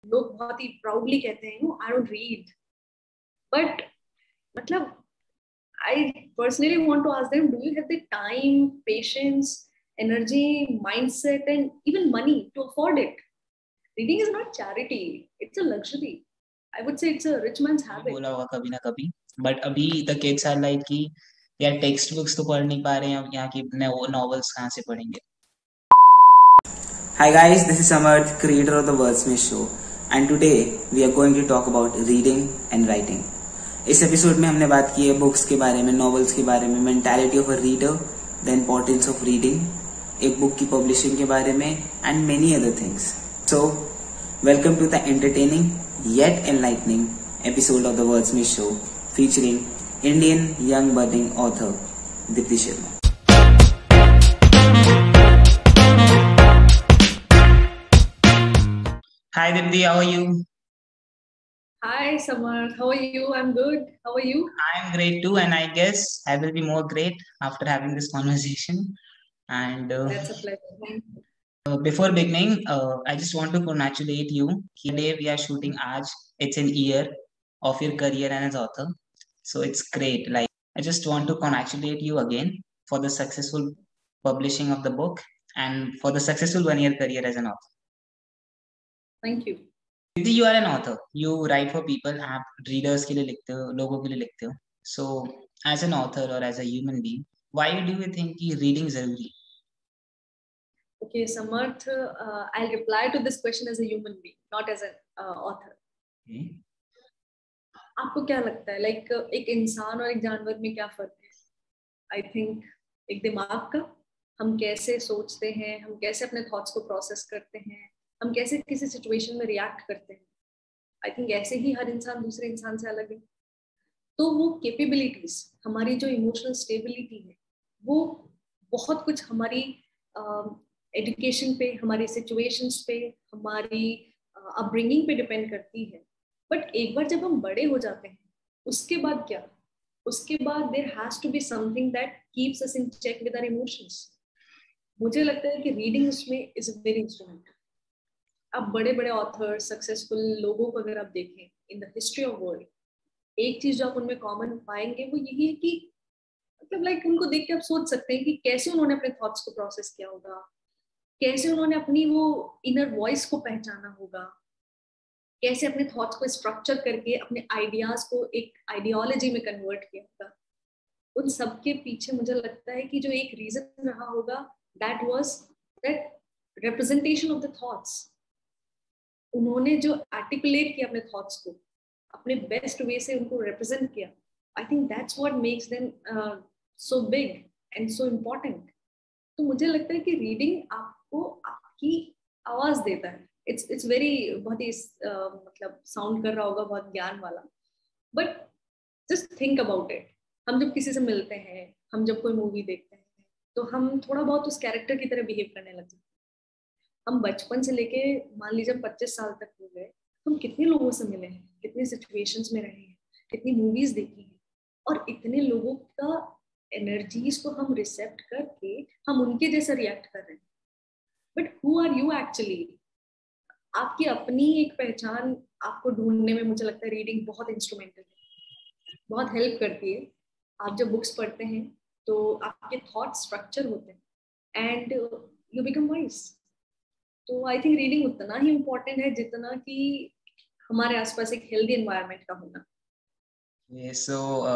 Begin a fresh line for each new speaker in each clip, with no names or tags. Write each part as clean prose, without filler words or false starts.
लोग बहुत ही प्राउडली कहते हैं no I don't read, but मतलब I personally want to ask them, do you have the time, patience, energy, mindset, and even money to afford it? Reading is not charity, it's a luxury. I would say it's a rich man's habit.
बोला होगा कभी ना कभी, but अभी the kids are like कि यार text books तो पढ़ नहीं पा रहे हैं, अब यहाँ की नॉवेल्स कहाँ से पढ़ेंगे.
Hi guys, this is Samarth, creator of the Wordsmith Show, and today we are going to talk about reading and writing. इस एपिसोड में हमने बात की है बुक्स के बारे में, नॉवेल्स के बारे में, mentality of a reader, the importance of reading, एक बुक की पब्लिशिंग के बारे में, and many other things. So welcome to the entertaining yet enlightening episode of the Wordsmith Show featuring Indian young budding author Dipti Sharma.
Hi Dipti, how are you?
Hi Samarth, how are you? I'm good. How are you?
I'm great too, and I guess I will be more great after having this conversation. And
that's a pleasure. Thank you.
Before beginning, I just want to congratulate you. Today we are shooting Aaj. It's an year of your career as an author. So it's great. Like, I just want to congratulate you again for the successful publishing of the book and for the successful 1 year career as an author.
Thank you.
Dipti, you are an author. You write for people. आप readers के लिए लिखते हो, लोगों के लिए लिखते हो. So as an author or as a human being, why do you think कि reading जरूरी है?
Okay, Samarth, I'll reply to this question as a human being, not as an author. Okay. आपको क्या लगता है लाइक एक इंसान और एक जानवर में क्या फर्क है? आई थिंक एक दिमाग का, हम कैसे सोचते हैं, हम कैसे अपने थॉट्स को प्रोसेस करते हैं, हम कैसे किसी सिचुएशन में रिएक्ट करते हैं. आई थिंक ऐसे ही हर इंसान दूसरे इंसान से अलग है. तो वो कैपेबिलिटीज, हमारी जो इमोशनल स्टेबिलिटी है, वो बहुत कुछ हमारी एजुकेशन पे, हमारी सिचुएशंस पे, हमारी अपब्रिंगिंग पे डिपेंड करती है. बट एक बार जब हम बड़े हो जाते हैं, उसके बाद क्या? उसके बाद there has to be something that keeps us in check with our emotions. मुझे लगता है कि रीडिंग उसमें इज अ वेरी इंस्ट्रूमेंट. अब बड़े बड़े ऑथर, सक्सेसफुल लोगों को अगर आप देखें in the history of world, एक चीज जो आप उनमें कॉमन पाएंगे वो यही है कि मतलब लाइक उनको देख के आप सोच सकते हैं कि कैसे उन्होंने अपने थॉट्स को प्रोसेस किया होगा, कैसे उन्होंने अपनी वो इनर वॉइस को पहचाना होगा, कैसे अपने थॉट्स को स्ट्रक्चर करके अपने आइडियाज को एक आइडियोलॉजी में कन्वर्ट किया होगा. उन सब के पीछे मुझे लगता है कि जो एक रीजन रहा होगा, that was that representation of the thoughts. उन्होंने जो आर्टिकुलेट किया अपने थॉट्स को, अपने बेस्ट वे से उनको रिप्रेजेंट किया. I think that's what makes them so big and so important. तो मुझे लगता है कि रीडिंग आपको आपकी आवाज देता है. इट्स वेरी बहुत ही मतलब साउंड कर रहा होगा बहुत ज्ञान वाला, but just think about it. हम जब किसी से मिलते हैं, हम जब कोई मूवी देखते हैं, तो हम थोड़ा बहुत उस कैरेक्टर की तरह बिहेव करने लगते हैं. हम बचपन से लेके मान लीजिए 25 साल तक हो गए, हम कितने लोगों से मिले हैं, कितने सिचुएशंस में रहे हैं, कितनी मूवीज देखी हैं, और इतने लोगों का एनर्जीज को हम रिसेप्ट करके हम उनके जैसा रिएक्ट कर रहे हैं. But who are you actually? आपकी अपनी एक पहचान आपको ढूंढने में मुझे लगता है रीडिंग बहुत इंस्ट्रूमेंटल है, बहुत हेल्प करती है. आप जब बुक्स पढ़ते हैं तो आपके थॉट स्ट्रक्चर होते हैं एंड यू बिकम वाइज. तो आई थिंक रीडिंग उतना ही इम्पोर्टेंट है जितना कि हमारे आसपास एक हेल्दी एनवायरनमेंट का होना.
सो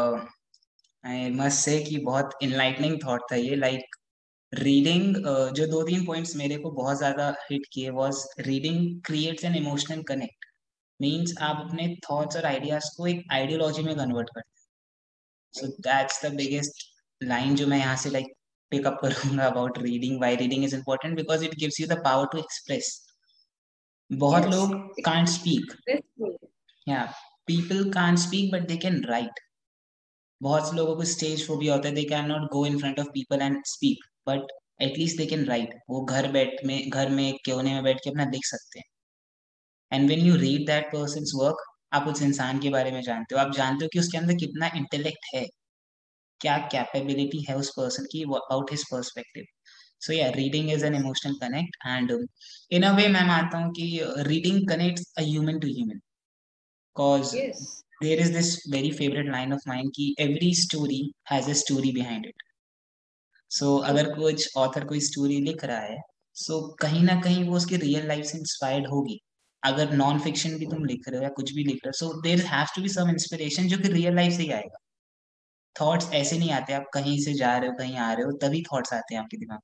आई मस्ट से कि बहुत इनलाइटनिंग थॉट था ये. लाइक रीडिंग जो 2-3 पॉइंट्स मेरे को बहुत ज्यादा हिट किए was reading creates an emotional connect. Means आप अपने थॉट्स और आइडियाज को एक आइडियोलॉजी में कन्वर्ट करते हैं. So that's the biggest line जो मैं यहाँ से लाइक pick up करूंगा about reading. Why reading is important? Because it gives you the power to express. बहुत लोग can't speak. Yeah, people can't speak but they can write. बहुत से लोगों को स्टेज फोबिया होता है, they cannot go in front of people and speak, but at least they can write. वो घर में कोने में बैठ के अपना लिख सकते हैं. And when you read that person's work, आप उस इंसान के बारे में जानते हो, आप जानते हो कि उसके अंदर कितना इंटेलेक्ट है, क्या कैपेबिलिटी है उस पर्सन की, about his perspective. So yeah, reading is an emotional connect, and in a way मैं मानता हूँ कि reading connects a human to human, cause
Yes.
there is this very favorite line of mine कि every story has a story behind it. So अगर कुछ author कोई story लिख रहा है, so कहीं ना कहीं वो उसकी real life से inspired होगी. अगर नॉन फिक्शन भी तुम लिख रहे हो या कुछ भी लिख रहे हो, so there has to be some inspiration जो कि रियल लाइफ से ही आएगा. थॉट्स ऐसे नहीं आते, आप कहीं से जा रहे हो कहीं आ रहे हो तभी थॉट्स आते हैं आपके दिमाग.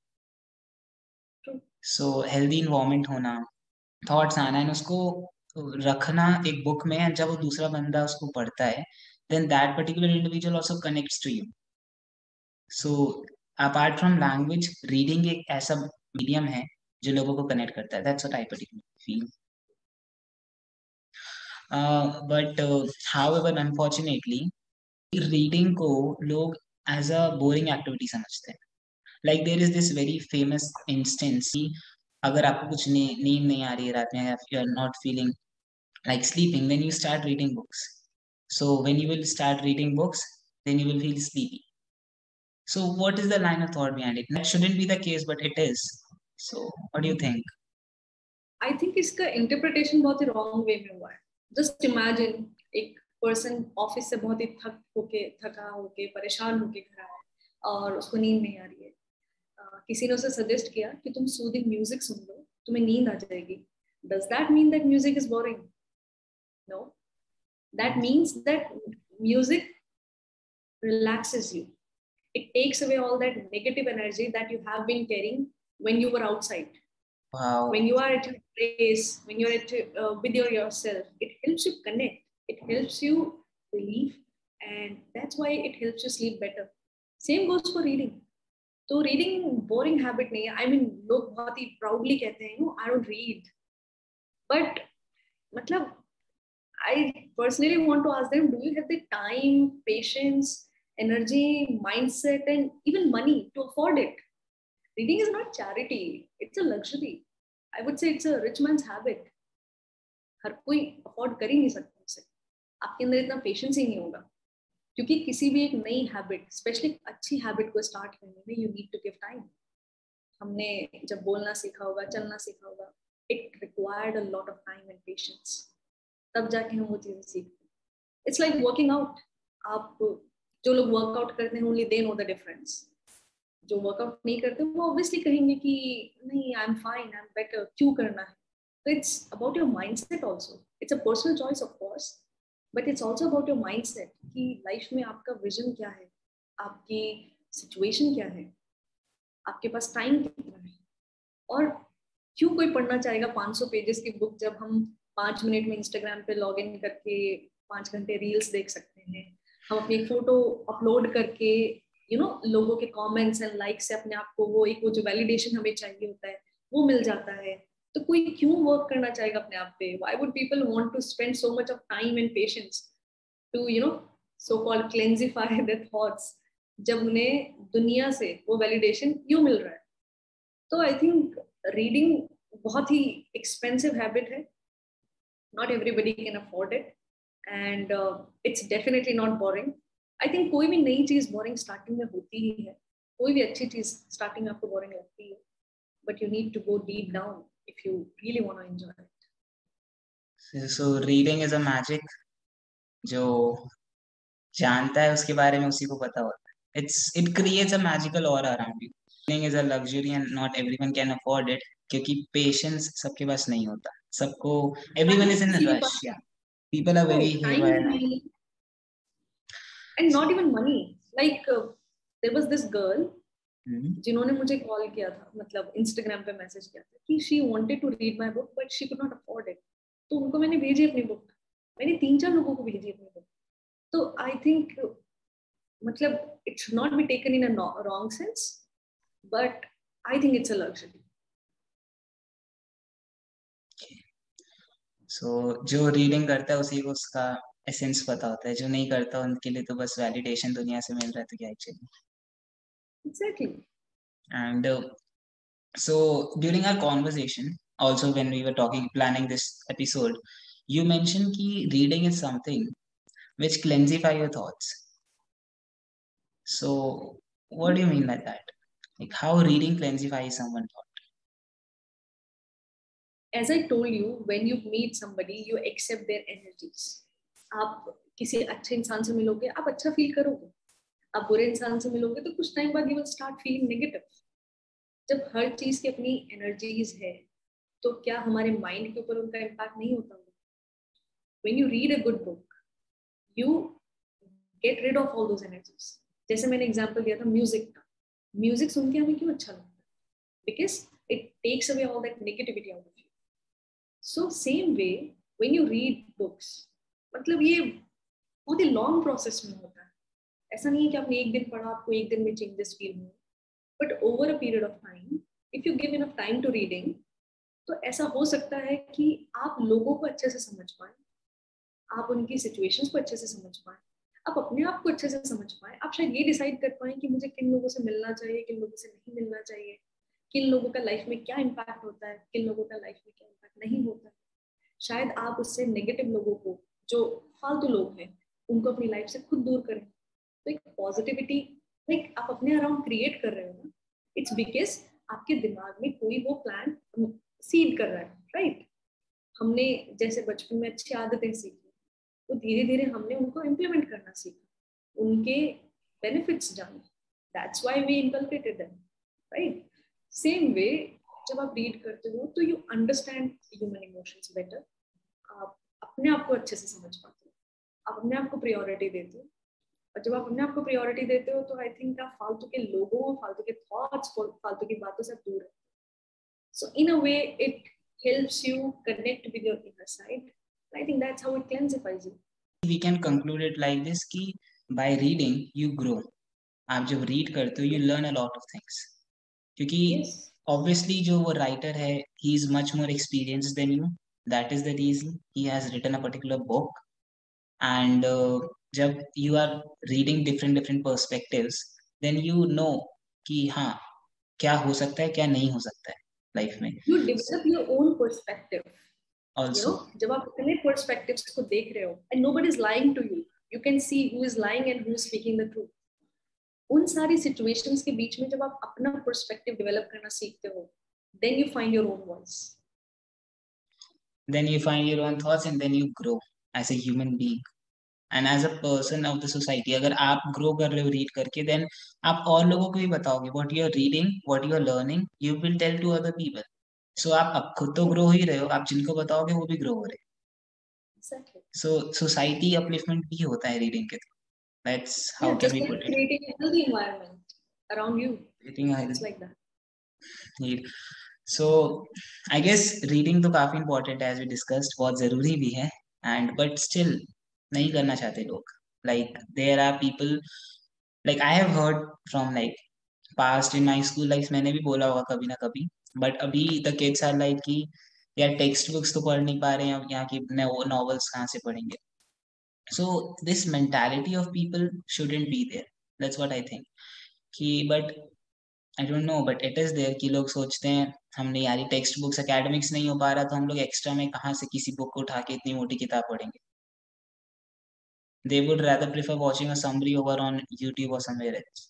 सो हेल्दी इन्वायरमेंट होना, थॉट्स आना एंड उसको रखना एक बुक में, जब वो दूसरा बंदा उसको पढ़ता है then that particular individual also connects to you. So apart from language, reading एक ऐसा मीडियम है जो लोगों को कनेक्ट करता है. That's what I particularly feel. But however unfortunately reading को लोग एज अ बोरिंग एक्टिविटी समझते हैं. Like there is this very famous instance, अगर आपको कुछ नींद नहीं आ रही है रात में, you are not feeling like sleeping, then you start reading books. So when you will start reading books, then you will feel sleepy. So what is the line of thought behind it? That shouldn't be the case, but it is. So what do you think?
I think इसका interpretation बहुत ही wrong way में हुआ है. Just imagine एक person office से बहुत ही थका होके परेशान होके घर आया और उसको नींद नहीं आ रही है. किसी ने उसे सजेस्ट किया कि तुम सूदिंग म्यूजिक सुन लो, तुम्हें नींद आ जाएगी. Does that mean that music is boring? No, that means that music relaxes you. It takes away all that negative energy that you have been carrying when you were outside.
Wow.
When you are at your place, when you're at with yourself, it helps you connect. It helps you relieve, and that's why it helps you sleep better. Same goes for reading. तो reading boring habit नहीं है. I mean लोग बहुत ही proudly कहते हैं no I don't read, but मतलब I personally want to ask them, do you have the time, patience, energy, mindset, and even money to afford it? Reading is not charity, it's a luxury. I would say it's a rich man's habit. हर कोई afford कर ही नहीं सकता उसे. आपके अंदर इतना patience ही नहीं होगा, क्योंकि किसी भी एक नई हैबिट, स्पेशली अच्छी हैबिट को स्टार्ट करने में you need to give time. हमने जब बोलना सीखा होगा, चलना सीखा होगा, it required a lot of time and patience. तब जाके हम वो चीजें सीखते हैं. It's like working out. आप जो लोग वर्कआउट करते हैं only they know the difference. जो वर्कआउट नहीं करते वो ऑब्वियसली कहेंगे कि नहीं I am fine, I am better, क्यों करना है. तो it's about your mindset also. It's a personal choice of course, but it's also about your mindset कि लाइफ में आपका विजन क्या है, आपकी सिचुएशन क्या है, आपके पास टाइम कितना है. और क्यों कोई पढ़ना चाहेगा 500 पेजेस की बुक जब हम 5 मिनट में इंस्टाग्राम पे लॉग इन करके 5 घंटे रील्स देख सकते हैं. हम अपनी फोटो अपलोड करके लोगों के कमेंट्स एंड लाइक से अपने आप को वो जो वैलिडेशन हमें चाहिए होता है वो मिल जाता है. तो कोई क्यों वर्क करना चाहेगा अपने आप पे? Why would people want to spend so much of time and patience to so called cleansify their thoughts, जब उन्हें दुनिया से वो वैलिडेशन क्यों मिल रहा है? तो आई थिंक रीडिंग बहुत ही एक्सपेंसिव हैबिट है. Not everybody can afford it, and it's definitely not boring. I think कोई भी नई चीज boring starting में होती ही है. कोई भी अच्छी चीज starting में आपको boring लगती है, but you need to go deep down if you really want to enjoy it.
So reading is a magic. जो जानता है उसके बारे में उसी को पता होता है. It creates a magical aura around you. Reading is a luxury and not everyone can afford it, क्योंकि patience सबके पास नहीं होता. सबको everyone is in a rush. Yeah, people are very haywire.
And not even money. Like there was this girl जिन्होंने मुझे call किया था, मतलब इंस्टाग्राम पे मैसेज किया था कि she wanted to read my book but she could not afford it. तो उनको मैंने भेजी अपनी बुक. मैंने 3-4 लोगों को भेजी अपनी बुक. तो आई थिंक मतलब it should not be taken in a wrong sense, but I think it's a luxury.
So जो रीडिंग करता है उसी को उसका एसेंस पता होता है. जो नहीं करता उनके लिए तो बस वैलिडेशन दुनिया से मिल रहा है, तो क्या actually.
Exactly.
And so during our conversation, also when we were planning this episode, you mentioned ki reading is something which cleansify your thoughts. So what do you mean by that? Like how reading classifies someone thought.
As I told you, when you meet somebody, you accept their energies. आप किसी अच्छे इंसान से मिलोगे, आप अच्छा feel करोगे. आप बुरे इंसान से मिलोगे तो कुछ टाइम बाद you will start feeling negative. जब हर चीज की अपनी एनर्जीज है, तो क्या हमारे माइंड के ऊपर उनका इम्पैक्ट नहीं होता? When you read a good book, you get rid of all those energies. जैसे मैंने एग्जांपल दिया था म्यूजिक का. म्यूजिक सुन के हमें क्यों अच्छा लगता है? Because it takes away all that negativity out of you. So same way, when you read books, मतलब ये बहुत ही लॉन्ग प्रोसेस में होता है. ऐसा नहीं है कि आपने एक दिन पढ़ा, आपको एक दिन में चेंजेस फील हुए. But over a period of time, if you give enough time to reading, तो ऐसा हो सकता है कि आप लोगों को अच्छे से समझ पाए, आप उनकी सिचुएशंस को अच्छे से समझ पाए, आप अपने आप को अच्छे से समझ पाए. आप शायद ये डिसाइड कर पाए कि मुझे किन लोगों से मिलना चाहिए, किन लोगों से नहीं मिलना चाहिए, किन लोगों का लाइफ में क्या इम्पैक्ट होता है, किन लोगों का लाइफ में क्या इम्पैक्ट नहीं होता है. शायद आप उससे नेगेटिव लोगों को, जो फालतू लोग हैं, उनको अपनी लाइफ से खुद दूर करें. तो एक पॉजिटिविटी लाइक आप अपने अराउंड क्रिएट कर रहे हो ना, इट्स बिकॉज आपके दिमाग में कोई वो प्लान सीड कर रहा है, राइट? हमने जैसे बचपन में अच्छी आदतें सीखी, तो धीरे धीरे हमने उनको इम्प्लीमेंट करना सीखा, उनके बेनिफिट्स जाने. That's why we inculcated them, right? Same way, जब आप रीड करते हो तो you understand human emotions better. आप अपने आप को अच्छे से समझ पाते हो, आप अपने आप को प्रायोरिटी देते हो. और जब आप अपने आप को प्रायोरिटी देते हो, तो आई थिंक आप फालतू के लोगों, फालतू के थॉट्स, फालतू की बातों से दूर है. So in a way it helps you connect with your inner side. I think that's how it classifies you.
We can conclude it like this कि by reading you grow. आप जब read करते हो you learn a lot of things. क्योंकि
Yes.
obviously जो वो writer है he is much more experienced than you. That is the reason he has written a particular book. And जब you are reading different perspectives, then you know कि हाँ क्या हो सकता है, क्या नहीं हो सकता है लाइफ में.
You develop your own perspective.
Also,
You know, जब आप अपने perspectives को देख रहे हो, and nobody is lying to you, you can see who is lying and who is speaking the truth. उन सारी situations के बीच में जब आप अपना perspective develop करना सीखते हो, then you find your own voice.
Then you find your own thoughts and then you grow as a human being and as a person of the society. अगर आप grow कर रहे हो read करके, then आप और लोगों को भी बताओगे what you are reading, what you are learning, you will tell to other people. So आप अब खुद तो grow ही रहे हो, आप जिनको बताओगे वो भी grow हो रहे हैं.
Exactly.
So society upliftment भी होता है reading के through. That's how
Yeah,
can
just
we
like
put it?
creating a healthy environment around you.
Reading
It's like that.
So I guess reading तो काफी important है as we discussed, बहुत जरूरी भी है. And but still नहीं करना चाहते लोग. Like there are people, like I have heard from like past in my school life, मैंने भी बोला होगा कभी ना कभी, but अभी the kids are like कि यार टेक्स्ट बुक्स तो पढ़ नहीं पा रहे हैं, अब यहाँ की नॉवेल्स कहाँ से पढ़ेंगे. So this mentality of people shouldn't be there. That's what I think. कि but I don't know, but it is there कि लोग सोचते हैं हमने यार टेक्स्ट बुक्स एकेडमिक्स नहीं हो पा रहा तो हम लोग एक्स्ट्रा में कहाँ से किसी बुक को उठा के इतनी मोटी किताब पढ़ेंगे. They would rather prefer watching a summary over on YouTube or somewhere else.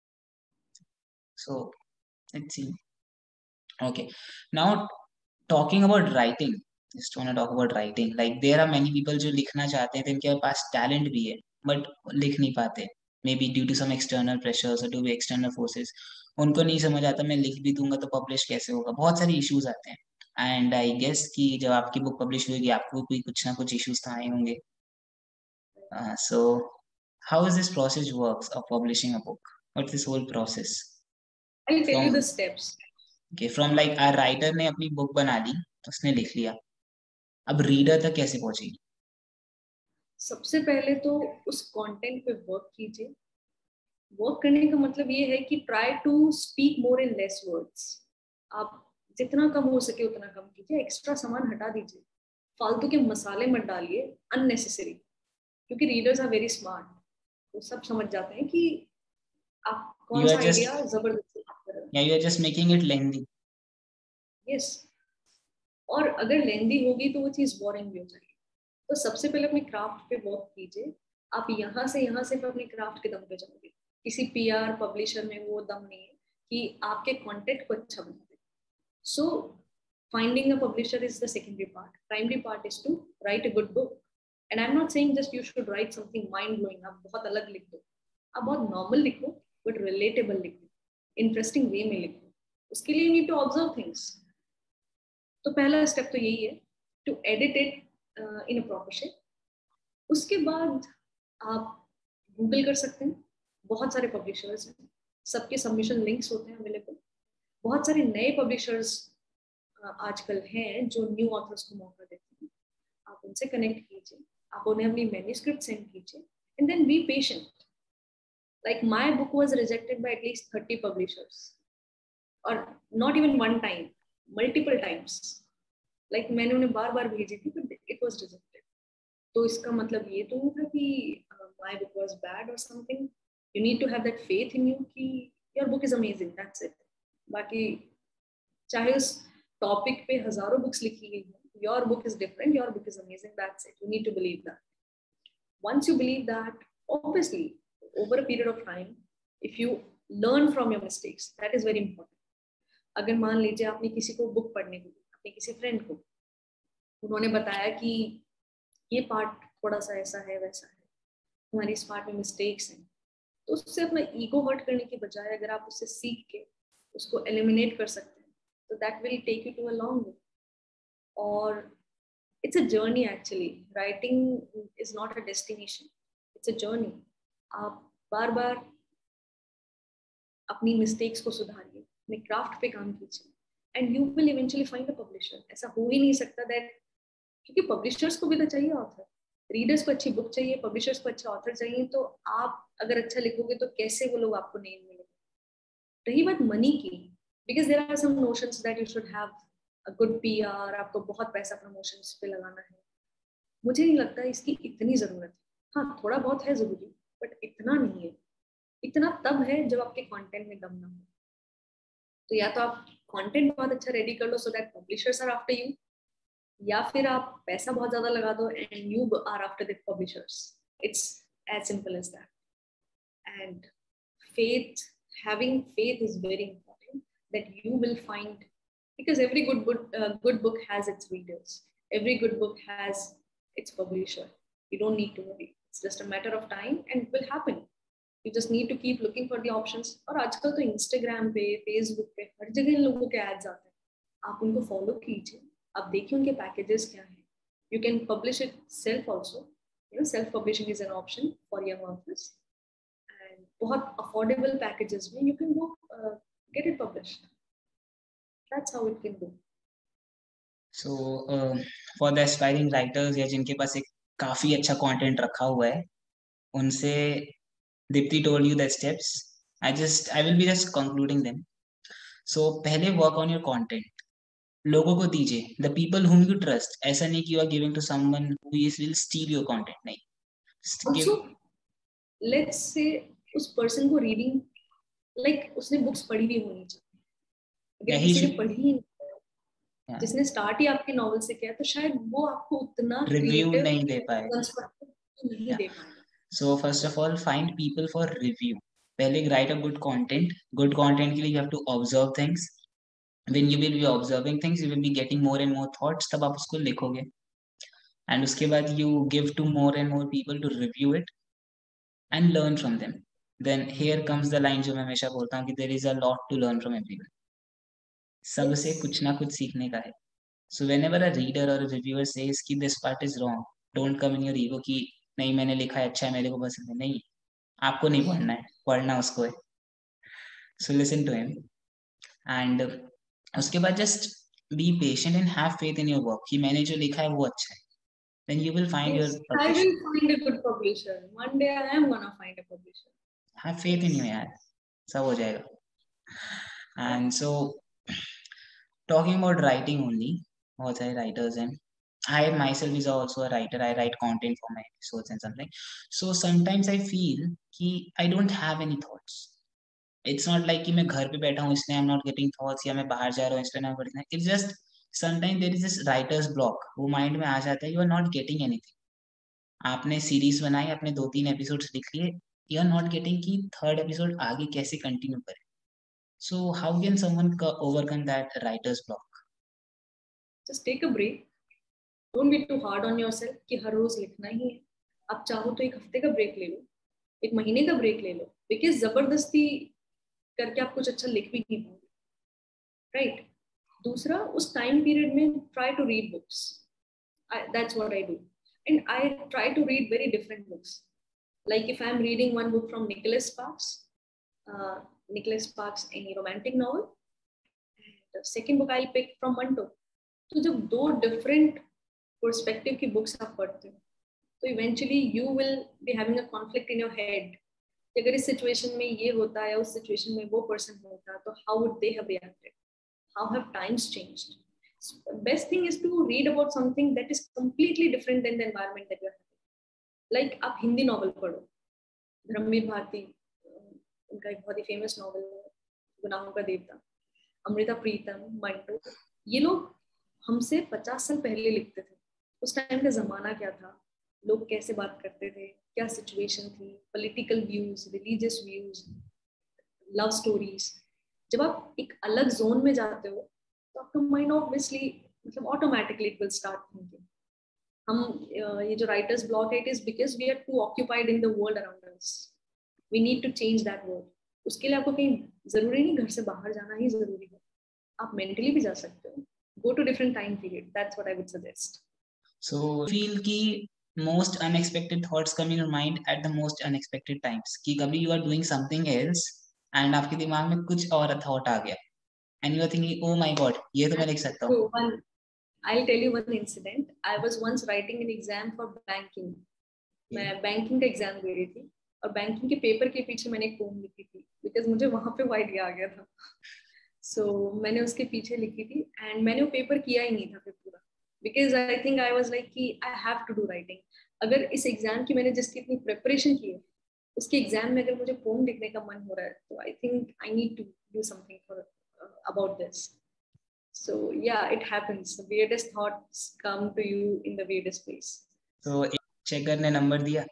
So let's see. Okay, now talking about writing, just want to talk about writing. Like there are many people जो लिखना चाहते हैं, जिनके पास talent भी है but लिख नहीं पाते, maybe due to some external pressures or due to external forces. उनको नहीं समझ आता मैं लिख भी दूंगा तो पब्लिश कैसे होगा, बहुत सारे इश्यूज आते हैं. एंड आई गेस कि जब आपकी बुक पब्लिश होगी आपको भी कुछ ना कुछ इश्यूज तो आए होंगे. So how is this process works of publishing a book? What's this whole process?
I'll tell you
From
the steps.
okay, from like a writer ने अपनी बुक बना ली, उसने लिख लिया, अब रीडर तक कैसे पहुंचेगी?
सबसे पहले तो उस कंटेंट पे वर्क कीजिए. वर्क करने का मतलब ये है कि try to speak more in less words. आप जितना कम हो सके उतना कम कीजिए. एक्स्ट्रा सामान हटा दीजिए, फालतू के मसाले मत डालिए अननेसेसरी, क्योंकि रीडर्स आर वेरी स्मार्ट. वो सब समझ जाते हैं कि आप कौन सा आइडिया जबरदस्ती कर रहे हो.
या you are just making it lengthy.
Yes, और अगर लेंदी होगी तो वो चीज बोरिंग भी हो जाएगी. तो सबसे पहले अपने क्राफ्ट पे वर्क कीजिए. आप यहाँ से सिर्फ अपने क्राफ्ट के दम पे जाओगे. किसी पीआर पब्लिशर में वो दम नहीं है कि आपके कंटेंट को अच्छा बना दे. So finding a publisher is the secondary part. Primary part is to write a good book. And I'm not saying just you should write something mind blowing. आप बहुत अलग लिख दो, आप बहुत normal लिखो, but relatable लिखो, interesting way में लिखो. उसके लिए you need to observe things. तो पहला स्टेप तो यही है, to edit it in a proper shape. उसके बाद आप गूगल कर सकते हैं, बहुत सारे पब्लिशर्स हैं, सबके सबमिशन लिंक्स होते हैं अवेलेबल. बहुत सारे नए पब्लिशर्स आजकल हैं जो न्यू ऑथर्स को मौका देते हैं. आप उनसे कनेक्ट कीजिए, आप उन्हें अपनी मैन्युस्क्रिप्ट सेंड कीजिए, and then be patient. Like my book was rejected by at least 30 publishers, और not even one time, multiple times. Like मैंने उन्हें बार बार भेजी थी, बट इट वाज रिजेक्टेड. तो इसका मतलब ये तो नहीं था कि माय बुक वाज बैड और something. You need to have that faith in you कि your book is amazing, that's it. बाकी चाहे उस टॉपिक पे हजारों बुक्स लिखी गई हो, your book is different, your book is amazing, that's it. You need to believe that. Once you believe that, obviously over a period of time, if you learn from your mistakes, that is very important. अगर मान लीजिए आपने किसी को book पढ़ने को दी, अपने किसी फ्रेंड को, उन्होंने बताया कि ये पार्ट थोड़ा सा ऐसा है वैसा है, तुम्हारी इस पार्ट में मिस्टेक्स हैं, तो उससे अपना ईगो हर्ट करने के बजाय अगर आप उससे सीख के उसको एलिमिनेट कर सकते हैं, तो that will take you to a long way. और it's a journey actually. Writing is not a destination, it's a journey. आप बार बार अपनी मिस्टेक्स को सुधारिए, अपने क्राफ्ट पे काम कीजिए, and you will eventually find a publisher. ऐसा हो ही नहीं सकता that, क्योंकि पब्लिशर्स को भी तो चाहिए ऑथर, रीडर्स को अच्छी बुक चाहिए, पब्लिशर्स को अच्छा ऑथर चाहिए. तो आप अगर अच्छा लिखोगे तो कैसे वो लोग आपको नहीं मिलेंगे. रही बात मनी की, because there are some notions that you should have a good PR, आपको बहुत पैसा प्रमोशंस पे लगाना है. मुझे नहीं लगता इसकी इतनी जरूरत है. हाँ, थोड़ा बहुत है जरूरी, बट इतना नहीं है. इतना तब है जब आपके कंटेंट में दम ना हो. तो या तो आप कंटेंट बहुत अच्छा रेडी कर लो so that publishers are after you, या फिर आप पैसा बहुत ज्यादा लगा दो and you are after the publishers. It's as simple as that. And faith, having faith is very important, that you will find, because every good book has its readers, every good book has its publisher. You don't need to worry, it's just a matter of time and it will happen. You just need to keep looking for the options. और आजकल तो Instagram पे, Facebook पे हर जगह इन लोगों के ads आते हैं. आप उनको follow कीजिए, आप देखिए उनके packages क्या हैं. You can publish it self also. You know, self publishing is an option for young authors, and बहुत affordable packages में you can go get it published. That's how it can go.
So for the aspiring writers या जिनके पास एक काफी अच्छा content रखा हुआ है, उनसे Deepti told you the steps. I will be just concluding them. So पहले work on your content. लोगों को दीजिए, the people whom you trust. ऐसा नहीं कि you are giving to someone who will steal your content. नहीं.
Also, let's say उस person को reading, like उसने books पढ़ी भी होनी चाहिए. अगर किसी ने पढ़ी ही नहीं, जिसने स्टार्ट ही आपके नॉवल से किया, तो शायद वो आपको उतना
रिव्यू नहीं दे पाएगा.
नहीं दे पाएगा.
So first of all, find people for review. पहले write a good content. Good content के लिए you have to observe things. When you will be observing things, you will be getting more and more thoughts. तब आप उसको लिखोगे. And उसके बाद you give to more and more people to review it and learn from them. Then here comes the line जो मैं हमेशा बोलता हूँ कि there is a lot to learn from everyone. सबसे कुछ ना कुछ सीखने का है. So whenever a reader or a reviewer says कि this part is wrong, don't come in your ego कि नहीं मैंने लिखा है अच्छा है मेरे को पसंद है. नहीं, आपको नहीं पढ़ना है, पढ़ना उसको है. So listen to him and उसके बाद just be patient and have faith in your work कि मैंने जो लिखा है वो अच्छा है. Then you will find your publisher.
I will find a good publisher. One day I am gonna find a publisher.
Have faith in you यार, सब हो जाएगा. And so talking about writing only, बहुत सारे writers हैं. I myself is also a writer. I write content for my episodes and something. So sometimes I feel कि I don't have any thoughts. It's not like कि मैं घर पे बैठा हूँ इसलिए I'm not getting thoughts या मैं बाहर जा रहा हूँ इसलिए not getting. It's just sometimes there is this writer's block. वो mind में आ जाता है. You are not getting anything. आपने सीरीज बनाई, आपने 2-3 एपिसोड्स लिख लिए, you are not getting कि थर्ड एपिसोड आगे कैसे कंटिन्यू करें. So how can someone overcome that writer's block?
Just take a break. Don't be too hard on yourself कि हर रोज लिखना ही है. आप चाहो तो एक हफ्ते का ब्रेक ले लो, एक महीने का ब्रेक ले लो, बिकॉज जबरदस्ती करके आप कुछ अच्छा लिख भी नहीं पाओगे, राइट? दूसरा, उस टाइम पीरियड में try to read books. That's what I do, and I try to read very different books. Like if I'm reading one book from Nicholas Sparks, any romantic novel, and the second book I'll pick from Manto. तो जब दो different perspective की books आप पढ़ते हो, तो eventually you will be having a conflict in your head. कि अगर इस situation में ये होता है, उस situation में वो person होता, तो how would they have reacted? How have times changed? So the best thing is to read about something that is completely different than the environment that you are having. Like आप Hindi novel पढ़ो, धर्मवीर भारती, उनका एक बहुत ही famous novel है गुनाहों का देवता, अमृता प्रीतम, मंटो. ये लोग हमसे 50 साल पहले लिखते थे. उस टाइम का जमाना क्या था, लोग कैसे बात करते थे, क्या सिचुएशन थी, political views, religious views, love stories. जब आप एक अलग जोन में जाते हो तो आपका माइंड ऑब्वियसली मतलब automatically it will start thinking. हम ये जो राइटर्स ब्लॉक है, it is because we are too occupied in the world around us. We need to change that world. उसके लिए आपको कहीं जरूरी नहीं घर से बाहर जाना ही जरूरी है, आप मेंटली भी जा सकते हो. Go to different time period. That's what I would suggest.
So feel कि most unexpected thoughts come in your mind at the most unexpected times. कि कभी you are doing something else and आपके दिमाग में कुछ और thought आ गया and you are thinking, oh my god, ये तो मैं लिख सकता हूँ.
I'll tell you one incident. I was once writing an exam for banking. मैं banking का exam दे रही थी और banking के पेपर के पीछे मैंने एक poem लिखी थी because मुझे वहाँ पे वो idea आ गया था. So मैंने उसके पीछे लिखी थी and मैंने वो पेपर किया ही नहीं था फिर पूरा, because I think I was like कि I have to do writing. अगर इस एग्जाम की मैंने जिसकी इतनी प्रिपरेशन की है, उसके एग्जाम में अगर मुझे पोम लिखने का मन हो रहा है, तो I think I need to do something for about this. So yeah, it happens. The weirdest thoughts come to you in the weirdest place.
So checker ने नंबर दिया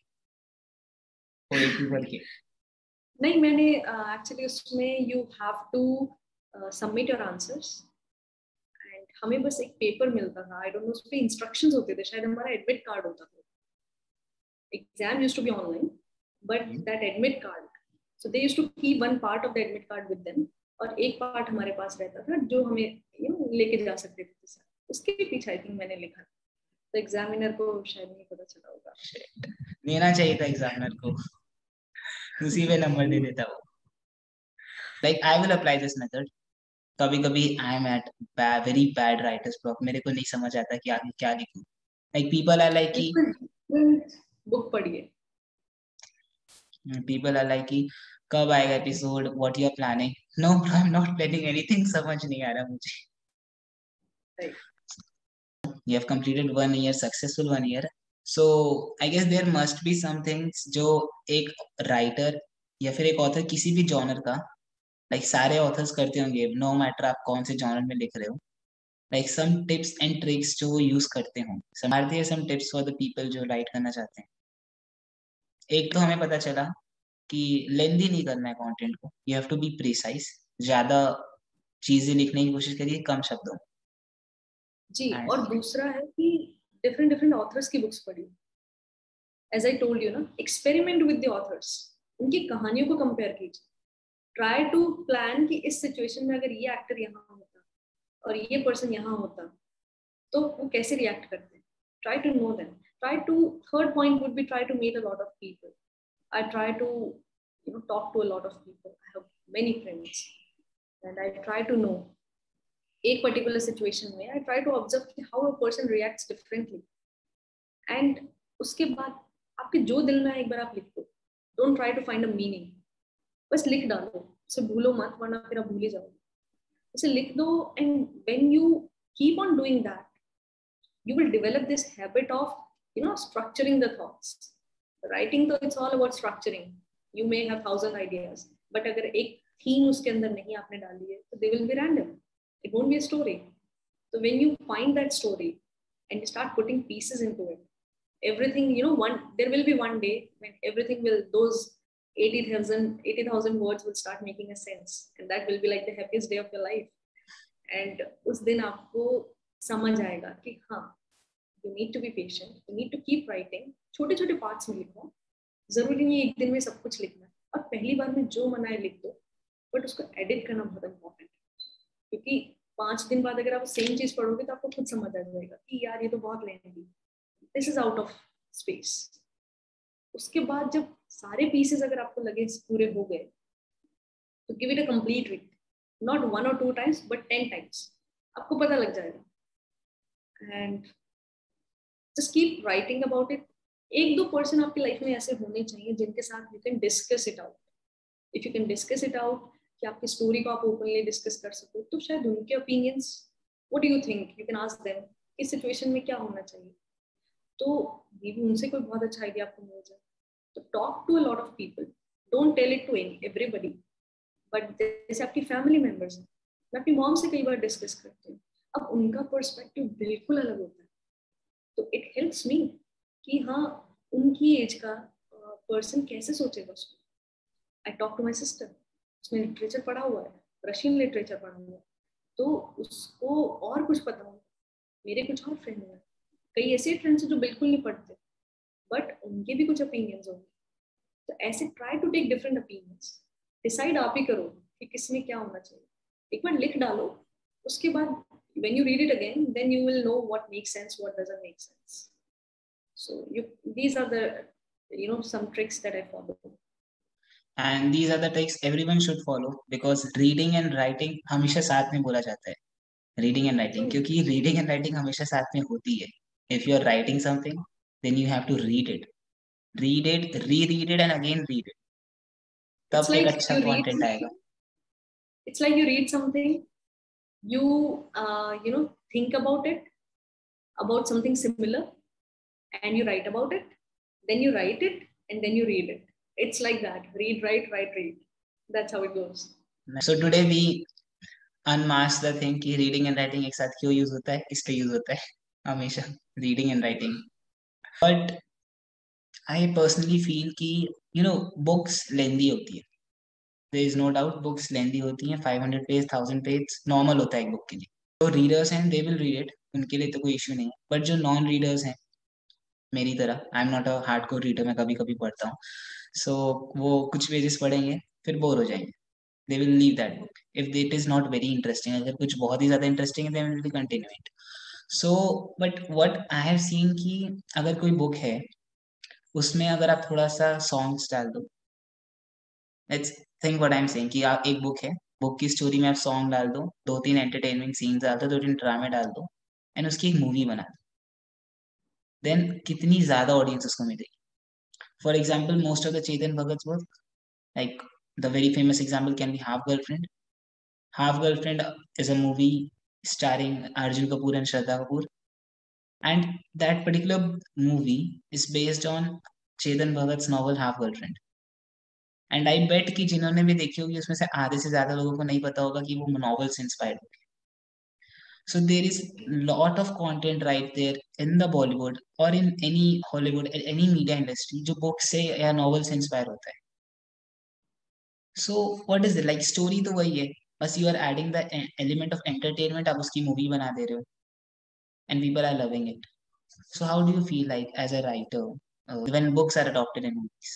480 करके?
नहीं, मैंने एक्चुअली उसमें you have to submit your answers and हमें बस एक paper मिलता था. आई डोंट नो, उस पे इंस्ट्रक्शंस होते थे, शायद हमारा एडमिट कार्ड होता था. Exam used to be online but that admit card, so they used to keep one part of the admit card with them और एक पार्ट हमारे पास रहता था जो हमें लेके जा सकते थे. उसके पीछे आई थिंक मैंने लिखा, तो एग्जामिनर को शायद नहीं पता चला होगा.
देना चाहिए था एग्जामिनर को, उसी पे नंबर दे देता वो. Like I will apply this method. कभी कभी I am at very bad writers block. मेरे को नहीं समझ आता कि आगे क्या लिखूं. लाइक पीपल आर लाइक कि
बुक पढ़िए,
पीपल आर लाइक कि कब आएगा episode, what you are planning. No bro, I am not planning anything. समझ नहीं आ रहा मुझे. You have completed 1 year, successful 1 year. So I guess there must be some things जो एक राइटर या फिर एक ऑथर किसी भी जॉनर का, लाइक सारे ऑथर्स करते होंगे, नो मैटर आप कौन से जॉनर में लिख रहे हो, like some tips and tricks जो वो यूज करते हो. Some tips for the people जो राइट करना चाहते हैं. एक तो हमें पता चला कि लेंदी नहीं करना है कंटेंट को. You have to be precise. ज्यादा चीजें लिखने की कोशिश करिए कम शब्दों में
जी. और दूसरा है कि डिफरेंट ऑथर्स की बुक्स पढ़िए. एज आई टोल्ड यू ना, एक्सपेरिमेंट विद द ऑथर्स, उनकी कहानियों को कंपेयर कीजिए. ट्राई टू प्लान कि इस सिचुएशन में अगर ये एक्टर यहाँ होता और ये पर्सन यहाँ होता तो वो कैसे रिएक्ट करते हैं. Try to know them. Try to, third point would be try to meet a lot of people. I try to talk to a lot of people. I have many friends and I try to know एक particular situation में. I try to observe how a person reacts differently and उसके बाद आपके जो दिल में है एक बार आप लिख दो. Don't try to find a meaning, बस लिख डालो. उसे भूलो मत, वरना फिर आप भूल ही जाओगे. उसे लिख दो and when you keep on doing that you will develop this habit of structuring the thoughts. Writing तो it's all about structuring. You may have 1,000 ideas, but अगर एक theme उसके अंदर नहीं आपने डाली है तो they will be random. It won't be a story. So when you find that story and you start putting pieces into it, everything there will be one day when everything will, those 80,000 words will start making a sense, and that will be like the happiest day of your life. And उस दिन आपको समझ आएगा कि हाँ, you need to be patient, you need to keep writing, छोटे छोटे parts में लिखो, जरूरी नहीं एक दिन में सब कुछ लिखना है, और पहली बार में जो मना है लिख दो, बट उसको एडिट करना बहुत इम्पोर्टेंट है, क्योंकि 5 दिन बाद अगर आप सेम चीज पढ़ोगे तो आपको खुद समझ आ जाएगा कि यार ये तो बहुत lengthy, this is out of space. उसके बाद जब सारे पीसेस अगर आपको लगे पूरे हो गए, तो give it a complete read, not 1 or 2 times but 10 times, आपको पता लग जाएगा। And just keep writing about it. 1-2 person आपकी लाइफ में ऐसे होने चाहिए जिनके साथ you can discuss it out. If you can discuss it out, कि आपकी स्टोरी को आप ओपनली डिस्कस कर सको, तो शायद उनके opinions, what do you think, you can ask them इस सिचुएशन में क्या होना चाहिए, तो ये भी उनसे कोई बहुत अच्छा आइडिया आपको मिल जाए। तो talk to a lot of people, don't tell it to everybody, but जैसे आपकी फैमिली मेंबर्स हैं, मैं अपनी मॉम से कई बार डिस्कस करती हूँ, अब उनका पर्सपेक्टिव बिल्कुल अलग होता है, तो इट हेल्प्स मी कि हाँ उनकी एज का पर्सन कैसे सोचेगा उसको। I talk to my sister, उसने लिटरेचर पढ़ा हुआ है, रशियन लिटरेचर पढ़ा हुआ है, तो उसको और कुछ पता होगा। मेरे कुछ और फ्रेंड हैं, कई ऐसे फ्रेंड्स हैं जो बिल्कुल नहीं पढ़ते, बट उनके भी कुछ ओपिनियंस होंगे, तो ऐसे try to take different opinions, decide आप ही करो कि किसमें क्या होना चाहिए, एक बार लिख डालो, उसके बाद when you read it again, then you will know what makes sense, what doesn't make sense. So these are the some tricks that I follow.
And these are the tricks everyone should follow, because reading and writing हमेशा साथ में बोला जाता है, reading and writing, क्योंकि reading and writing हमेशा साथ में होती है। If you are writing something, then you have to read it, reread it and again read it, तब एक अच्छा content आएगा।
It's like you read something, you think about it, about something similar, and you write about it, then you write it, and then you read it. It's like that, read, write, read. That's how it goes.
So today we unmask the thing कि reading and writing एक साथ क्यों use होता है, किस पे use होता है हमेशा reading and writing। But I personally feel कि books lengthy होती है, there is no doubt books lengthy होती हैं, 500 पेज 1000 पेज नॉर्मल होता है एक बुक के लिए। तो रीडर्स हैं, they will read it, उनके लिए तो कोई इश्यू नहीं है, बट जो नॉन रीडर्स हैं मेरी तरह, I am not a hardcore reader, मैं कभी कभी पढ़ता हूँ, सो वो कुछ पेजेस पढ़ेंगे फिर बोर हो जाएंगे, they will leave that book if it is not very interesting। अगर कुछ बहुत ही ज्यादा इंटरेस्टिंग है then will continue it। so but what I have seen कि अगर कोई बुक है उसमें अगर आप थोड़ा सा सॉन्ग्स डाल दो, let's think what I am saying कि आप एक बुक है, बुक की स्टोरी में आप सॉन्ग डाल दो, 2-3 एंटरटेनमेंट सीन्स डाल दो, 2-3 ड्रामे डाल दो, एंड उसकी एक मूवी बना दो, देन कितनी ज्यादा ऑडियंस उसको मिलेगी। For example most of the Chetan Bhagat book, like the very famous example can be Half Girlfriend। Half Girlfriend is a movie starring Arjun Kapoor and Shraddha Kapoor, and that particular movie is based on Chetan Bhagat's novel Half Girlfriend। And I bet कि जिन्होंने भी देखी होगी उसमें से आधे से ज्यादा लोगों को नहीं पता होगा कि वो नॉवल से इंस्पायर्ड होगी। So there is lot of content right there in the Bollywood or in any Hollywood, any media industry जो बुक से या नॉवल से इंस्पायर होता है। So what is it like, story तो वही है, बस you are adding the element of entertainment, आप उसकी मूवी बना दे रहे हो and people are loving it। So how do you feel like as a writer when books are adapted in movies?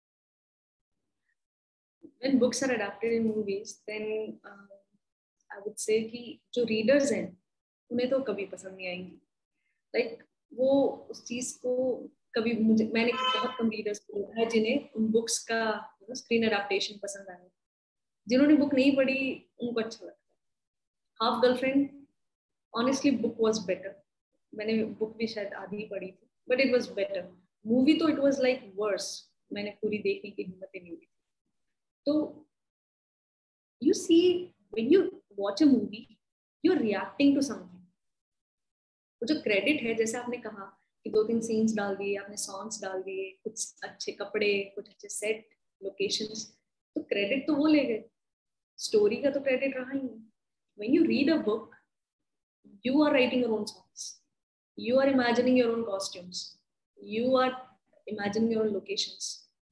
When books are adapted in movies, then I would say कि जो readers हैं उन्हें तो कभी पसंद नहीं आएंगी, like वो उस चीज को कभी मैंने बहुत कम रीडर्स को देखा है जिन्हें उन बुक्स का स्क्रीन अडेप्टेशन पसंद आया। जिन्होंने बुक नहीं पढ़ी उनको अच्छा लगता है। Half girlfriend honestly book was better, मैंने बुक भी शायद आधी पढ़ी थी, but it was better. Movie तो इट वाज लाइक वर्स, मैंने पूरी देखने की हिम्मत ही नहीं हुई। तो you see when you watch a movie you are reacting to something. वो जो क्रेडिट है, जैसे आपने कहा कि 2-3 सीन्स डाल दिए आपने, सॉन्ग्स डाल दिए, कुछ अच्छे कपड़े, कुछ अच्छे सेट, लोकेशंस, तो क्रेडिट तो वो ले गए, स्टोरी का तो क्रेडिट रहा ही नहीं। When you read a book you are writing your own songs, you are imagining your own costumes, you are imagining your own locations,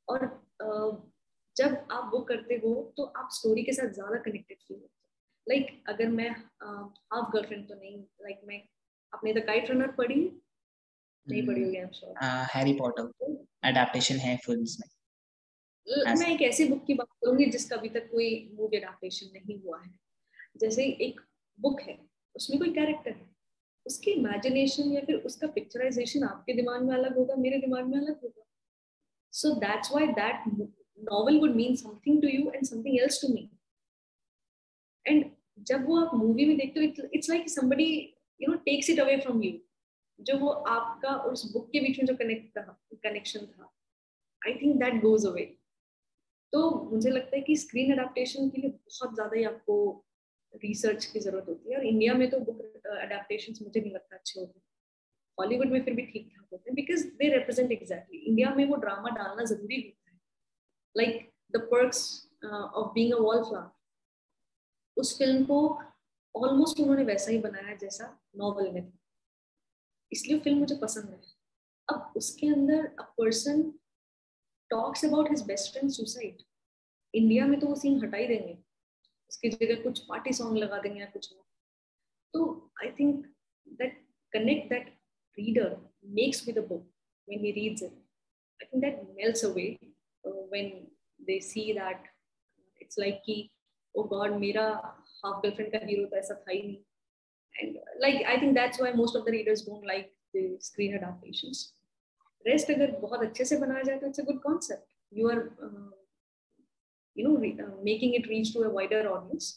और जब आप वो करते हो तो आप स्टोरी के साथ ज्यादा कनेक्टेड फील होते हो। लाइक अगर मैं हाफ गर्लफ्रेंड तो नहीं, लाइक मैं, आपने द काइट रनर पढ़ी? नहीं पढ़ी होगी, I am sure.
Harry Potter adaptation है फिल्म्स में।
मैं एक ऐसी बुक की बात करूंगी जिसका अभी तक कोई मूवी एडेप्टेशन नहीं हुआ है। जैसे एक बुक है, उसमें कोई कैरेक्टर है, उसकी इमेजिनेशन या फिर उसका पिक्चराइजेशन आपके दिमाग में अलग होगा, मेरे दिमाग में अलग होगा। So that's why that novel would mean something to you and something else to me. And जब वो आप मूवी में देखते हो, it's like somebody takes it away from you. जो वो आपका और उस बुक के बीच में जो कनेक्शन था, I think that goes away. तो मुझे लगता है कि स्क्रीन अडेप्टेशन के लिए बहुत ज्यादा ही आपको रिसर्च की जरूरत होती है, और इंडिया में तो बुक अडेप्टेशन मुझे नहीं लगता अच्छे होते। हॉलीवुड में फिर भी ठीक ठाक होते हैं because they represent exactly. India में वो ड्रामा डालना जरूरी होता है, like the perks of being a wallflower. उस फिल्म को ऑलमोस्ट उन्होंने वैसा ही बनाया जैसा नॉवल में था, इसलिए फिल्म मुझे पसंद है। अब उसके अंदर a person talks about his best friend suicide. India में तो वो सीन हटा ही देंगे, उसकी जगह कुछ पार्टी सॉन्ग लगा देंगे या कुछ और। तो I think that connect that reader makes with a book when he reads it. I think that melts away when they see that it's like कि oh God, मेरा half girlfriend का hero तो ऐसा था ही नहीं. And like I think that's why most of the readers don't like the screen adaptations. Rest अगर बहुत अच्छे से बनाया जाए तो it's a good concept. You are making it reach to a wider audience.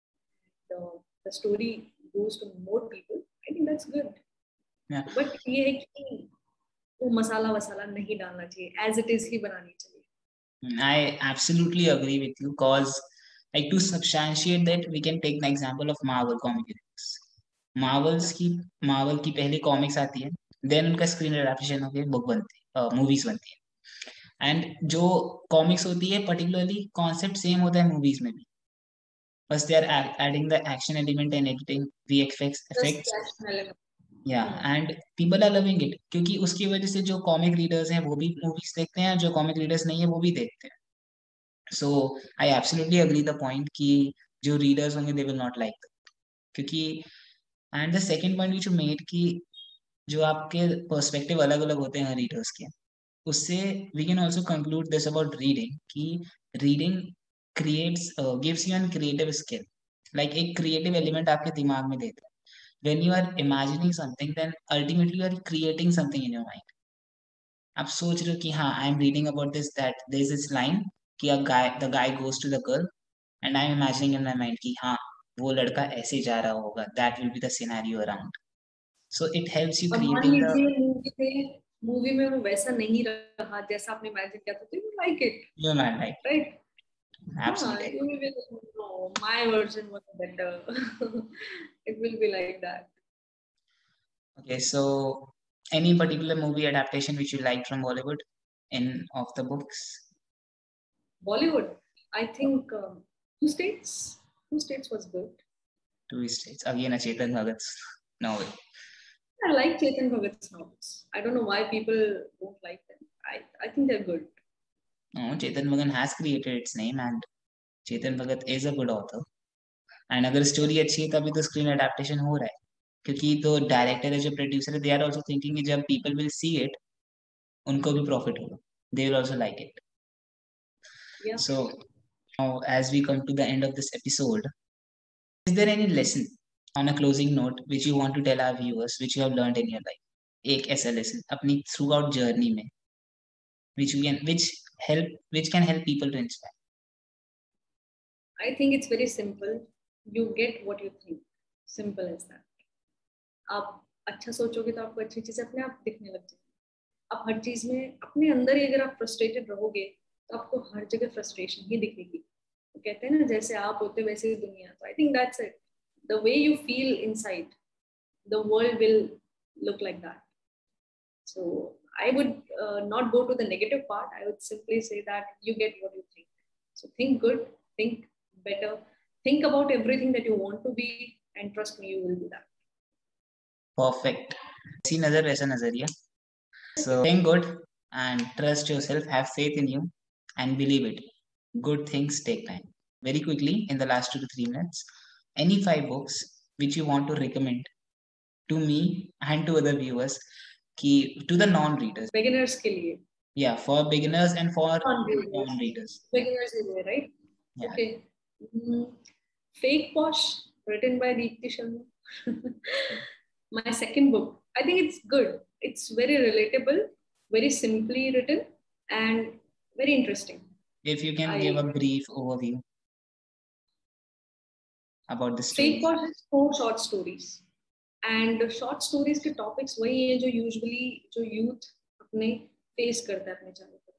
The story goes to more people. I think that's good. But ये है कि वो मसाला वसाला नहीं डालना चाहिए, एज इट इज ही बनानी चाहिए।
I absolutely agree with you cause like to substantiate that we can take the example of Marvel comic universe. Marvel की पहले कॉमिक्स आती है, देन उनका स्क्रीन एडेप्टेशन होकर बुक बनती है, मूवीज बनती है। एंड जो कॉमिक्स होती है पर्टिकुलरली कॉन्सेप्ट सेम होता है मूवीज में भी, बस they are adding the action element and editing VFX effects. And people are loving it क्योंकि उसकी वजह से जो कॉमिक रीडर्स हैं वो भी मूवीज देखते हैं, जो कॉमिक रीडर्स नहीं है वो भी देखते हैं। So I absolutely agree the point कि जो रीडर्स होंगे दे विल नॉट लाइक, क्योंकि and the second point which you made कि जो आपके पर्सपेक्टिव अलग अलग होते हैं रीडर्स के, उससे we can also conclude this about reading कि reading creates gives you an creative skill, like एक क्रिएटिव एलिमेंट आपके दिमाग में देता है। When you are imagining something, then ultimately you are creating something in your mind. आप सोच रहे हो कि हाँ I am reading about this, that there is this line कि the guy goes to the girl and I am imagining in my mind कि हाँ वो लड़का ऐसे जा रहा होगा, that will be the scenario around. So it helps you creating the
movie में वो वैसा नहीं रहा जैसा आपने इमेजिन किया था, तो you like it,
you man like
right?
Absolutely.
You will be like, no, my version was better. It will be like that.
Okay, so any particular movie adaptation which you liked from Bollywood in of the books?
Bollywood, I think Two States. Two States was good.
Two States, again a Chetan Bhagat's novel.
I like Chetan Bhagat's novels. I don't know why people don't like them. I think they're good.
No, Chetan Bhagat has created its name and Chetan Bhagat is a good author. And अगर story अच्छी है तभी तो screen adaptation हो रहा है, क्योंकि तो डायरेक्टर है जो प्रोड्यूसर है, दे आर आल्सो थिंकिंग कि जब पीपल विल सी इट उनको भी प्रॉफिट होगा, they will also like it. So now as we come to the end of this episode, is there any lesson on a closing note which you want to tell our viewers which you have learned in your life? एक ऐसा lesson अपनी throughout journey में which can help people to inspire.
I think it's very simple. You get what you think. Simple as that. आप अच्छा सोचोगे तो आपको अच्छी चीजें अपने आप दिखने लग जाएगी। आप हर चीज में अपने अंदर ही अगर आप फ्रस्ट्रेटेड रहोगे तो आपको हर जगह फ्रस्ट्रेशन ही दिखेगी। तो कहते हैं ना जैसे आप होते वैसे ही दुनिया। तो I think that's it. The way you feel inside the world will look like that. So I would not go to the negative part. I would simply say that you get what you think. So think good, think better, think about everything that you want to be, and trust me, you will do that.
Perfect. See nazar वैसा नजरिया. So think good and trust yourself. Have faith in you. and believe it, good things take time. Very quickly, in the last 2 to 3 minutes, any 5 books which you want to recommend to me and to other viewers, to the non-readers.
Beginners के लिए.
Yeah, for beginners and for
non-readers.
non-readers.
Beginners के लिए, right?
Yeah.
Okay. Fake Posh, written by Deepti Sharma. My second book. I think it's good. It's very relatable, very simply written, and very interesting.
If you can give a brief overview about the story.
Fake Posh is 4 short stories. And short stories के topics वही हैं जो usually जो youth अपने face करता है अपने चारों तरफ.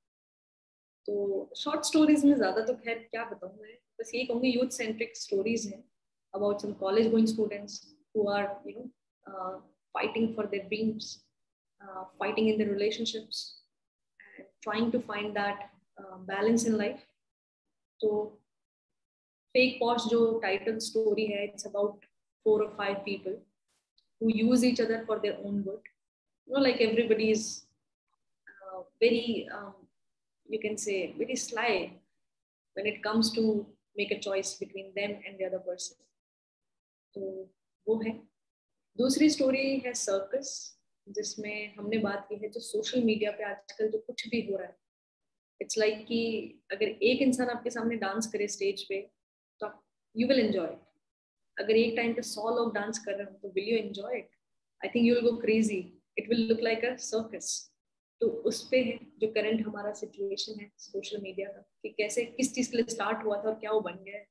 तो short stories में ज़्यादा तो खैर क्या बताऊँ मैं, बस यही कहूँगी youth centric stories हैं about some college going students who are fighting for their dreams, fighting in their relationships, and trying to find that balance in life. So Fake Posh जो title story है, it's about 4 or 5 people who use each other for their own good. Like everybody is very, you can say, very sly when it comes to make a choice between them and the other person. तो वो है. दूसरी story है circus, जिसमें हमने बात की है जो सोशल मीडिया पे आजकल जो कुछ भी हो रहा है. इट्स लाइक कि अगर एक इंसान आपके सामने डांस करे स्टेज पे तो यू विल एंजॉय. अगर एक टाइम पे 100 लोग डांस कर रहे हो तो will you enjoy it? I think you will go crazy. It will look like a circus. तो उस पे है जो करंट हमारा सिचुएशन है सोशल मीडिया का, कि कैसे किस चीज के लिए स्टार्ट हुआ था और क्या वो बन गया है.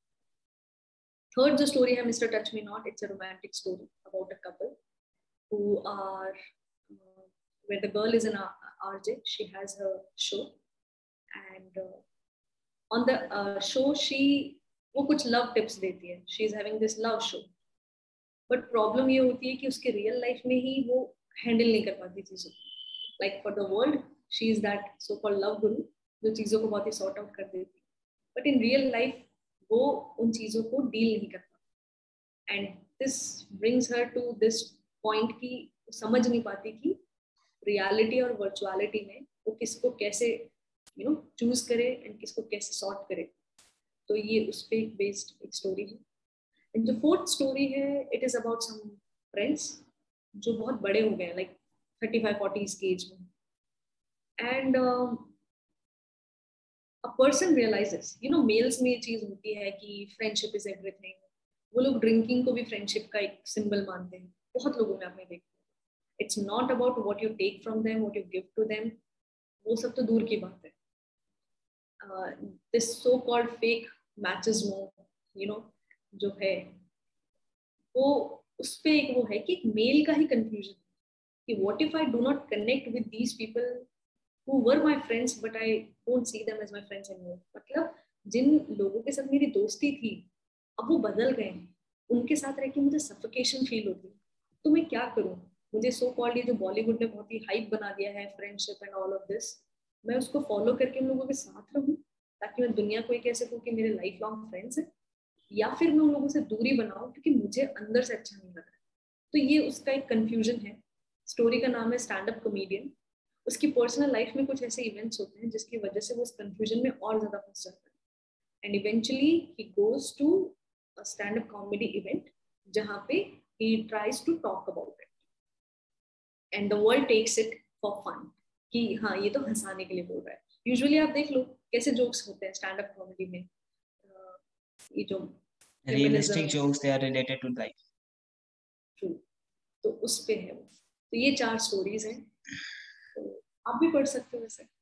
थर्ड जो स्टोरी है mister touch me not, it's a romantic story about a couple who are where the girl is an RJ. She has her show, and on the show वो कुछ लव टिप्स देती है. She is having this love show, but problem ये होती है कि उसके real life में ही वो हैंडल नहीं कर पाती चीज़ों को. Like for the world she is that so called love guru जो चीज़ों को बहुत ही सॉर्ट आउट कर देती है, बट इन रियल लाइफ वो उन चीज़ों को डील नहीं कर पाती. And this brings her to this point की समझ नहीं पाती कि रियलिटी और वर्चुअलिटी में वो किसको कैसे चूज करे एंड किसको कैसे सॉर्ट करे. तो ये उस पे बेस्ड एक स्टोरी है. एंड जो फोर्थ स्टोरी है, it is about some friends जो बहुत बड़े हो गए, लाइक 35-40 की एज में. And a person realises, males में ये चीज होती है कि फ्रेंडशिप इज एवरीथिंग. वो लोग ड्रिंकिंग को भी फ्रेंडशिप का एक सिंबल मानते हैं. बहुत लोगों में आपने देखा. It's not about what you take from them, what you give to them, वो सब तो दूर की बात है. This so called fake matches more, जो है वो उस पे एक वो है कि एक मेल का ही कंफ्यूजन कि what if I do not connect with these people who were my friends but I don't see them as my friends anymore. मतलब जिन लोगों के साथ मेरी दोस्ती थी अब वो बदल गए हैं. उनके साथ रह के मुझे सफोकेशन फील होती है. तो मैं क्या करूं? मुझे सो कॉल्ड ये जो बॉलीवुड ने बहुत ही हाइप बना दिया है friendship and all of this, मैं उसको फॉलो करके उन लोगों के साथ रहूं ताकि मैं दुनिया को ये कह सकूं कि मेरे लाइफ लॉन्ग फ्रेंड्स हैं, या फिर मैं उन लोगों से दूरी बनाऊं क्योंकि मुझे अंदर से अच्छा नहीं लग रहा. तो ये उसका एक कंफ्यूजन है. स्टोरी का नाम है स्टैंड अप कॉमेडियन. उसकी पर्सनल लाइफ में कुछ ऐसे इवेंट्स होते हैं जिसकी वजह से वो उस कंफ्यूजन में और ज्यादा फंस जाता है. And eventually he goes to a stand up comedy event जहाँ पे he tries to talk about it and the world takes it for fun कि हाँ ये तो हंसाने के लिए बोल रहा है. यूजुअली आप देख लो कैसे जोक्स होते हैं स्टैंड अप कॉमेडी में. ये जो
realistic jokes they are related to life.
True. तो उस पे है वो. तो ये 4 स्टोरीज हैं, तो आप भी पढ़ सकते हो वैसे.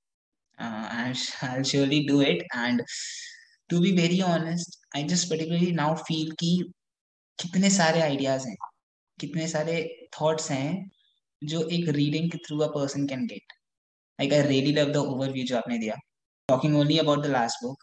I'll surely do it, and to be very honest, I just particularly now feel कि कितने सारे आइडियाज हैं, कितने सारे थॉट्स हैं जो एक रीडिंग के through a person can get. Like I really love the overview जो आपने दिया. Talking only about the last book,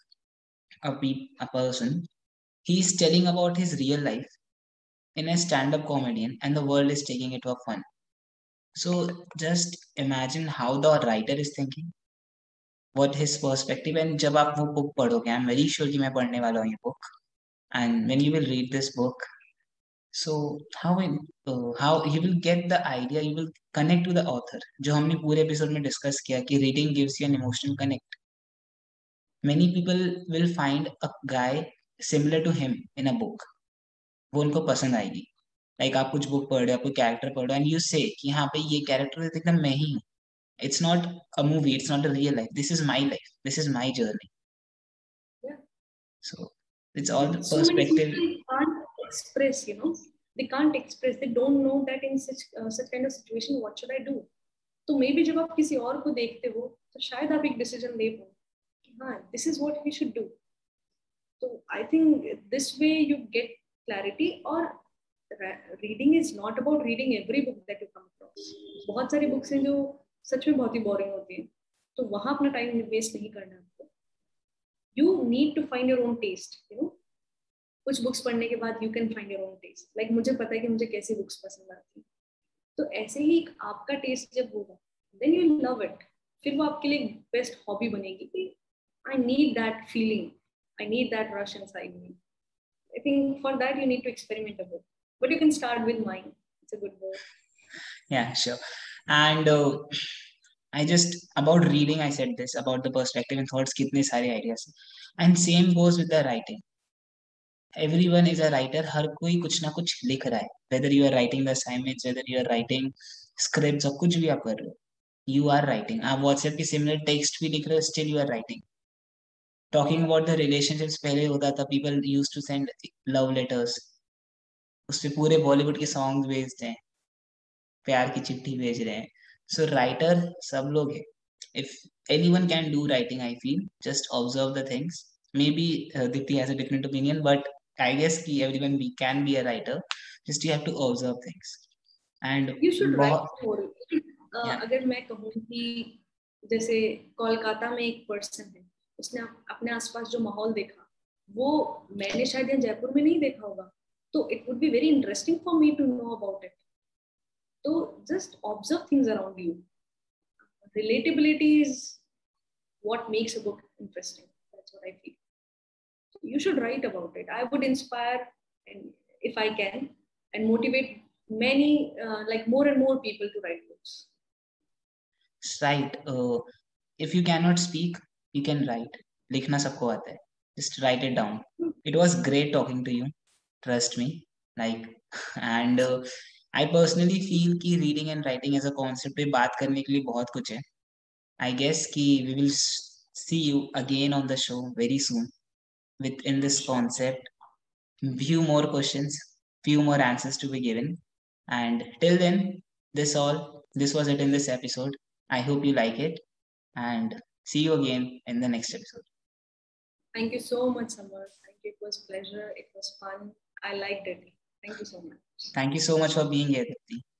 a person, he is telling about his real life in a stand-up comedian and the world is taking it for fun. So just imagine how the writer is thinking, what his perspective. And जब आप वो book पढ़ोगे, I'm very sure कि मैं पढ़ने वाला हूँ ये book, and when you will read this book, so how you will get the idea, you will connect to the author. जो हमने पूरे एपिसोड में डिस्कस किया कि reading gives you an emotional connect. many people will find a guy similar to him in a book. वो उनको पसंद आएगी. Like आप कुछ बुक पढ़ रहे हो, आप कोई कैरेक्टर पढ़ रहे हो, and you say कि हाँ भाई ये कैरेक्टर एकदम मैं ही हूँ. It's not a movie, it's not a real life. This is my life. This is my journey.
Yeah.
So it's all the
So many
perspective.
people can't express, they can't express. They don't know that in such kind of situation, what should I do? तो may be जब आप किसी और को देखते हो तो शायद आप एक डिसीजन ले पाओ कि हाँ this is what we should do. तो I think this way you get clarity. और reading is not about reading every book that you come across. बहुत सारी बुक्स हैं जो सच में बहुत ही बोरिंग होती हैं, तो वहां अपना टाइम वेस्ट नहीं करना आपको. You need to find your own taste. कुछ बुक्स पढ़ने के बाद you can find your own taste. Like मुझे पता है कि मुझे कैसी बुक्स पसंद आती हैं, तो ऐसे ही आपका टेस्ट जब होगा देन यू लव इट. फिर वो आपके लिए बेस्ट हॉबी बनेगी कि I need that feeling, I need that rush inside me. I think for that you need to experiment a bit, but you can start with mind. It's a good word.
Yeah, sure. And I just about reading, I said this about the perspective and thoughts. कितने सारे ideas. And same goes with the writing. Everyone is a writer. हर कोई कुछ ना कुछ लिख रहा है. Whether you are writing the assignments, whether you are writing scripts, और कुछ भी आप कर रहे हो, you are writing. आप WhatsApp की similar text भी लिख रहे हो, still you are writing. Talking about the relationships, पहले होता था people used to send love letters. उसपे पूरे बॉलीवुड के सॉन्ग भेजते हैं, प्यार की चिट्ठी भेज रहे हैं. सो राइटर सब लोग है. If anyone can do writing, I feel just observe the things. Maybe Deepti has a different opinion, but I guess कि everyone we can be a writer. Just you have to observe things and
you should
बहुत.
Write more. अगर मैं कहूँ कि जैसे कोलकाता में एक person है, उसने अपने आसपास जो माहौल देखा वो मैंने शायद यहाँ जयपुर में नहीं देखा होगा, तो it would be very interesting for me to know about it. तो just observe things around you. Relatability is what makes a book interesting. That's what I feel. You should write about it. I would inspire, and if I can, and motivate many, like more and more people to write books.
Right. If you cannot speak, you can write. लिखना सबको आता है. Just write it down. It was great talking to you. Trust me. Like, and I personally feel कि reading and writing as a concept पे बात करने के लिए बहुत कुछ है. I guess कि we will see you again on the show very soon within this concept. Few more questions, few more answers to be given. And till then, this was it in this episode. I hope you like it, and see you again in the next episode.
Thank you so much, Samar. Thank you. It was pleasure. It was fun. I liked it. Thank you so much.
Thank you so much for being here, Dipti.